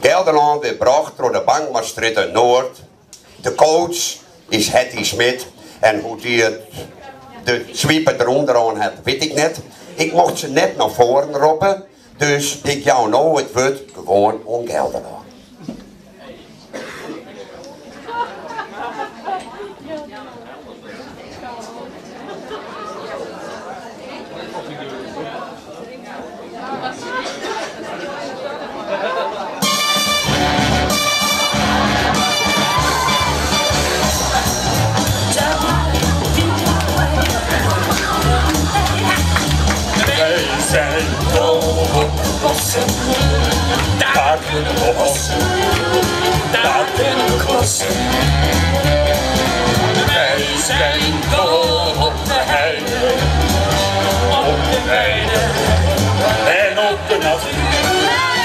Gelderland werd gebracht door de Bankmaastricht uit Noord. De coach is Hetty Smit. En hoe die de sweeper eronder aan had, weet ik net. Ik mocht ze net naar voren roepen. Dus ik jou nou het woord gewoon om Gelderland. Daar kunnen we bossen, daar kunnen we klossen. Wij zijn dol op de heide, op de weide en op de natuur.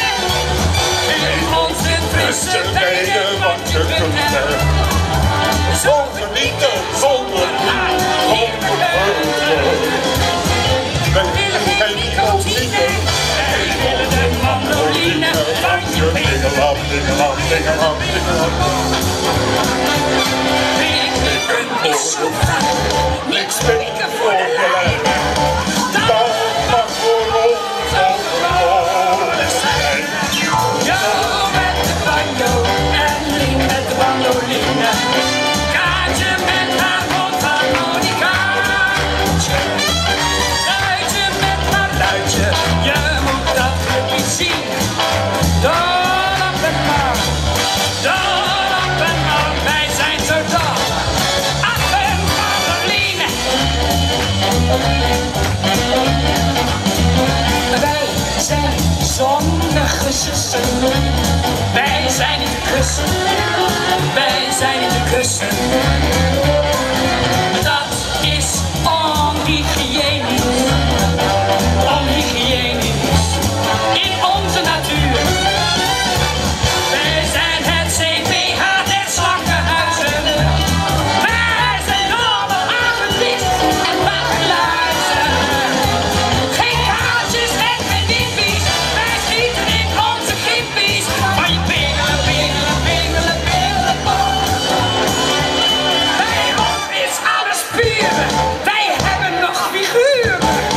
In onze frisse tijden, want je kunt er zo genieten zonder we willen geen nicotine, wij willen de mandoline van je Dingeland, Dingeland, Dingeland, Dingeland. We kunnen zo gaan, niks spreken voor de lijn. Dat mag voor ons overal zijn. Jo met de banjo en Lien met de mandoline. Kaatje met haar mondharmonicaatje. Je moet dat clubje zien. Door op en maar, wij zijn zo dol. Ach, en mandoline. Wij zijn zonnige zussen. Wij zijn in de kussen. Wij zijn in de kussen. Dat is onhygiënisch. Onhygiënisch in onze natuur. Wij zijn het CPH der slakkenhuizen. Wij zijn dol op avondlicht en bakkenluizen. Geen kaasjes en geen wippies. Wij schieten in onze gippies. Van je pingelen, pingelen, pingelen, pingelen, pong. Bij ons is alles puur. Wij hebben nog figuur.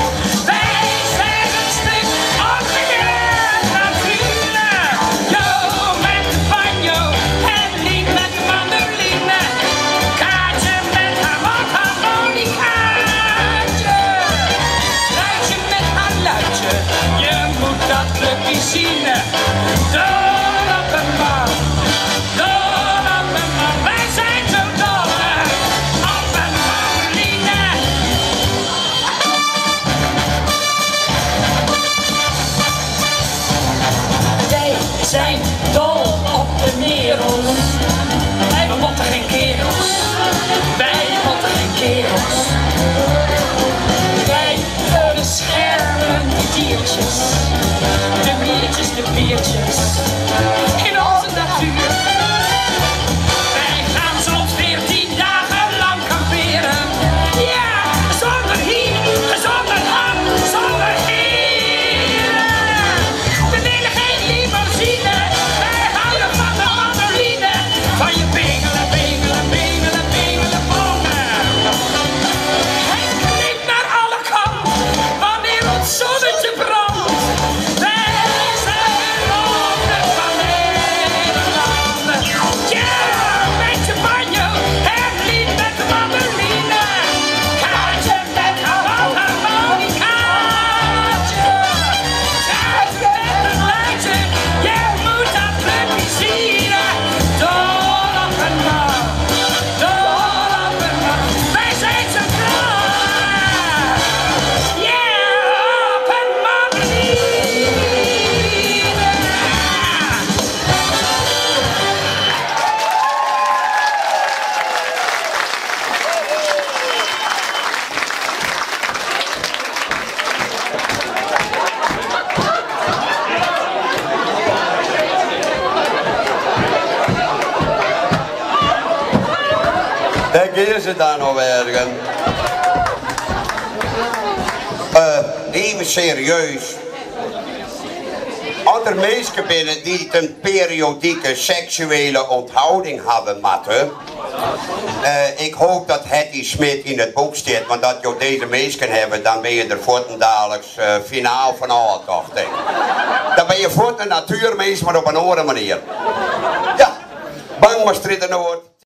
Piscine, dol op een man, wij zijn zo dol op een mandoline. Wij zijn dol op de merels, wij motten geen kerels, wij motten geen kerels. Wij beschermen de diertjes. De miertjes, de biertjes, in onze natuur. Wij gaan soms 14 dagen lang kamperen. Ja, zonder hier, zonder ham, zonder hier. We willen geen limousine, wij houden van de mandoline. Van je pingelen, pingelen, pingelen, pingelen, bongen. Het klinkt naar alle kanten, wanneer het zonnetje brandt. Daar is het dan nog ergens. Even serieus. Als dat er mensen binnen die een periodieke seksuele onthouding hadden matten. Ik hoop dat Hetty Smit in het boek staat, want dat je deze mensen hebben, dan ben je er voortendaags finaal van al toch, denk ik. Dan ben je voort een natuurmens, maar op een andere manier. Ja, bang maar stritten Noord.